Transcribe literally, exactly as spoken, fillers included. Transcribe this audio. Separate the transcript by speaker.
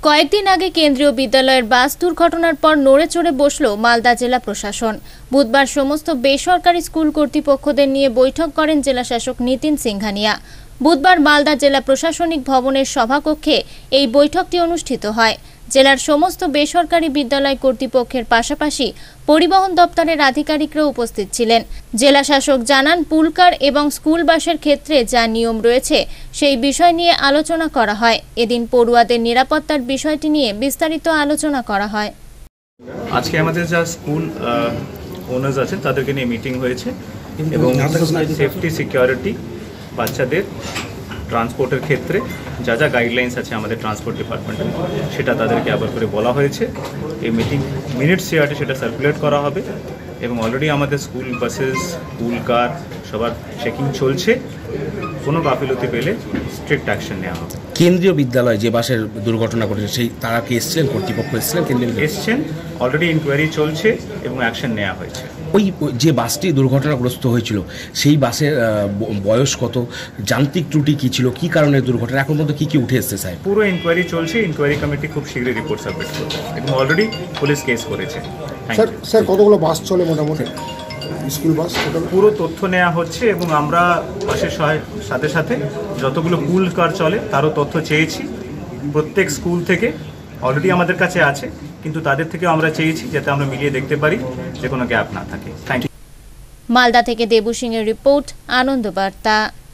Speaker 1: কয়েকদিন আগে কেন্দ্রীয় বিদ্যালয়ের বাস দুর্ঘটনার পর নড়ে চড়ে বসল মালদা জেলা প্রশাসন। বুধবার সমস্ত বেসরকারি স্কুল কর্তৃপক্ষদের নিয়ে বৈঠক করেন জেলা শাসক নিতিন সিংহানিয়া। বুধবার মালদা জেলা প্রশাসনিক ভবনের সভাকক্ষে এই বৈঠকটি অনুষ্ঠিত হয়। জেলার সমস্ত বেসরকারি বিদ্যালয় কর্তৃপক্ষের পাশাপাশি পরিবহন দপ্তরের আধিকারিকরা উপস্থিত ছিলেন। জেলা শাসক জানান, পুলকার এবং স্কুল বাসের ক্ষেত্রে যা নিয়ম রয়েছে সেই বিষয় নিয়ে আলোচনা করা হয়। এদিন পড়ুয়াদের নিরাপত্তার বিষয়টি নিয়ে বিস্তারিত আলোচনা করা হয়।
Speaker 2: আজকে আমাদের যা স্কুল ওনার্স আছেন তাদেরকে নিয়ে মিটিং হয়েছে এবং সেফটি সিকিউরিটি বাচ্চাদের ট্রান্সপোর্টের ক্ষেত্রে যা যা গাইডলাইন্স আছে আমাদের ট্রান্সপোর্ট ডিপার্টমেন্টে সেটা তাদেরকে আবার করে বলা হয়েছে। এই মিটিং মিনিটস চেয়ারে সেটা সার্কুলেট করা হবে এবং অলরেডি আমাদের স্কুল বাসেস স্কুল কার সবার চেকিং চলছে। কোনো গাফিলতি পেলে স্ট্রিক্ট অ্যাকশন নেওয়া হবে।
Speaker 3: কেন্দ্রীয় বিদ্যালয় যে বাসের দুর্ঘটনা ঘটেছে সেই তারা কি এসছেন, কর্তৃপক্ষ এসছেন? কেন্দ্রীয়
Speaker 2: এসছেন, অলরেডি ইনকোয়ারি চলছে এবং অ্যাকশন নেওয়া হয়েছে।
Speaker 3: ওই যে বাসটি দুর্ঘটনাগ্রস্ত হয়েছিল সেই বাসের বয়স কত, যান্ত্রিক ত্রুটি কী ছিল, কী কারণে দুর্ঘটনা, এখন পর্যন্ত কী কী উঠে এসছে স্যার?
Speaker 2: পুরো ইনকোয়ারি চলছে। ইনকোয়ারি কমিটি খুব শীঘ্রই রিপোর্ট সাবমিট করবে এবং অলরেডি পুলিশ কেস করেছে।
Speaker 4: স্যার স্যার কতগুলো বাস চলে মোটামুটি স্কুল বাস?
Speaker 2: পুরো তথ্য নেওয়া হচ্ছে এবং আমরা বাসের সাথে সাথে যতগুলো পুল কার চলে তারও তথ্য চেয়েছি। প্রত্যেক স্কুল থেকে অলরেডি আমাদের কাছে আছে, কিন্তু তাদের থেকেও আমরা চেয়েছি যাতে আমরা মিলিয়ে দেখতে পারি যে কোনো গ্যাপ না থাকে। Thank you.
Speaker 1: মালদা থেকে দেবু সিং এর রিপোর্ট, আনন্দ বার্তা।